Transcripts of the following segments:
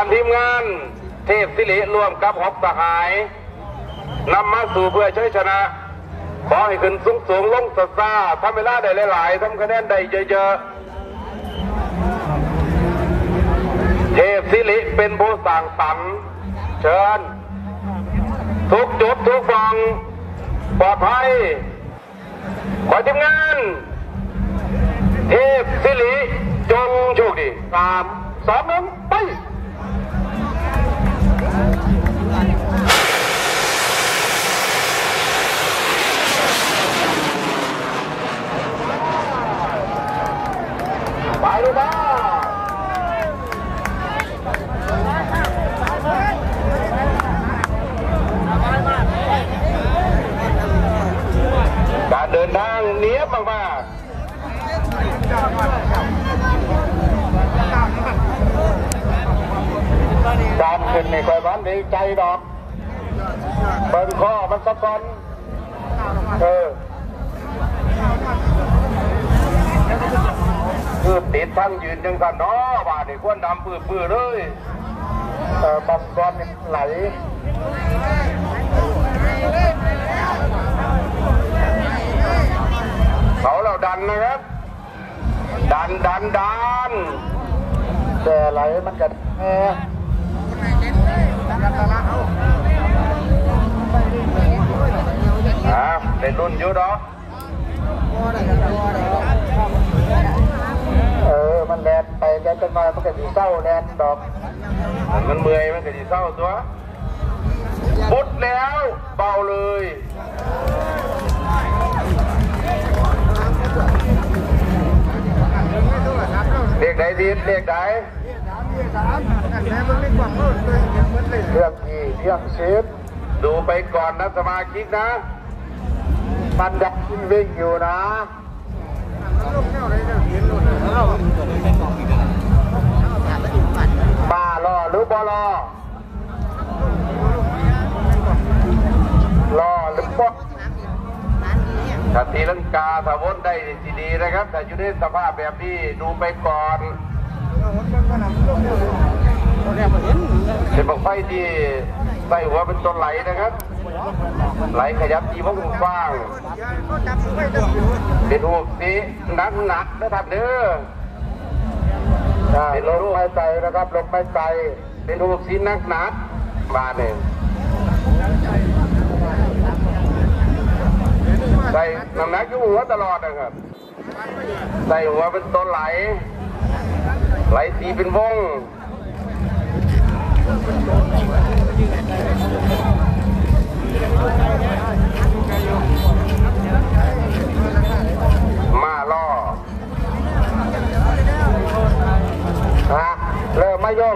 การทีมงานเทพศิริร่วมกับหกสหายนำมาสู่เพื่อชัยชนะขอให้ขึ้นสูงลงซ่าทำเวลาได้หลายๆทำคะแนนได้เยอะๆเทพศิริเป็นผู้สั่งสรรค์เชิญทุกจุดทุกฝั่งปลอดภัยขอทีมงานเทพศิริจงโชคดี3 2 1ไปไปดูบ้าการเดินทางเนียบมากๆการขึ้นในคอยบ้านดีใจดอกเบิ้งข้อมันซับซ้อนคือติดทั้งยืนยังกันเนาะบ้านนี่ควรดำปื้อเลยบังกรไหลเขาเราดันนะครับดันแต่ไหลมันกัดได้รุ่นอยู่ดอกมันแลนไปแกจนมามันก็ดีเศร้าแลนดอกมันเมื่อยมันก็ดีเศร้าตัวบุดแล้วเบาเลยเรียกไหนดีเรียกไหนเรื่องกี่เรื่อง10ดูไปก่อนนะสมาชิกนะมันดักวิ่งอยู่นะมารอหรือบอรอหรือบ่ถ้าตีลังกาถ้าวนได้ดีๆนะครับแต่อยู่ในสภาพแบบนี้ดูไปก่อนเป็นบังไฟที่ใส่หัวเป็นต้นไหลนะครับไหลขยับตีวงกว้างเป็นหูสีหนักนะครับเด้อเป็นลมไม่ใจนะครับลมไม่ใจเป็นหูสีหนักมาเนี่ยใส่น้ำหนักอยู่หัวตลอดนะครับใส่หัวเป็นต้นไหลสีเป็นวงมาล่อเริ่มไม่ยก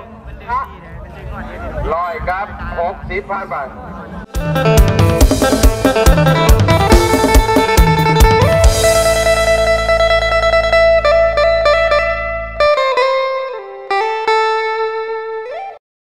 ลอยครับ60 ผ่านไป